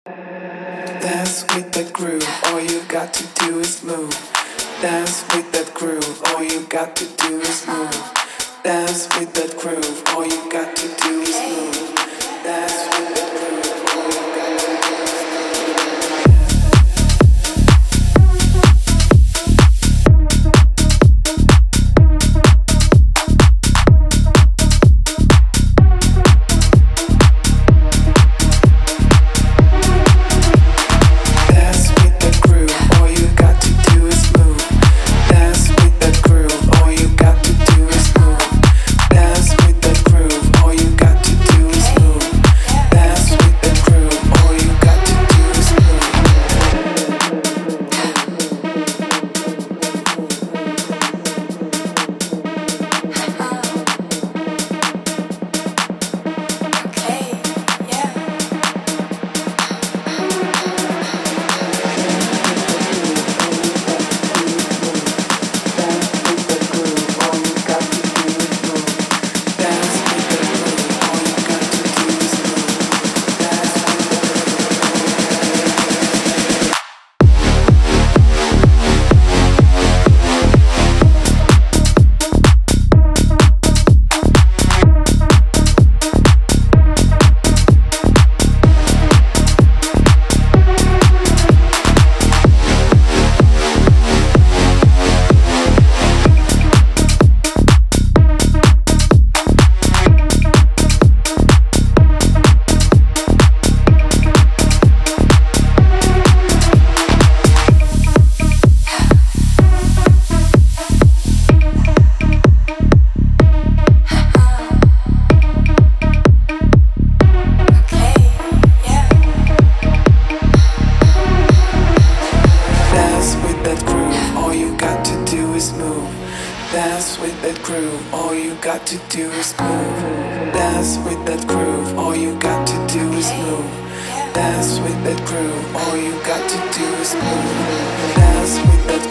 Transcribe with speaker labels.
Speaker 1: Dance with that groove, all you got to do is move. Dance with that groove, all you got to do is move. Dance with that groove, all you got to do is move. Dance with that groove, all you got to do is move. Dance with that groove, all you got to do is move. Dance with that groove, all you got to do is move. Dance with that groove, all you got to do is move. Dance with that